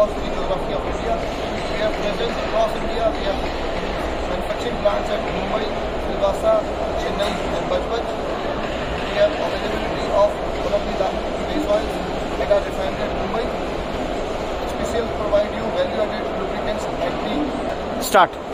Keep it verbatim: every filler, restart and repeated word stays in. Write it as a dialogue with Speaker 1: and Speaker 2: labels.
Speaker 1: across the geography of India. We have presence across India. We have manufacturing plants at Mumbai, Silvassa, Chennai and Bajbaj. We have availability of one of the base oils that are refined at Mumbai. H P C L provide you value-added lubricants at the
Speaker 2: Start.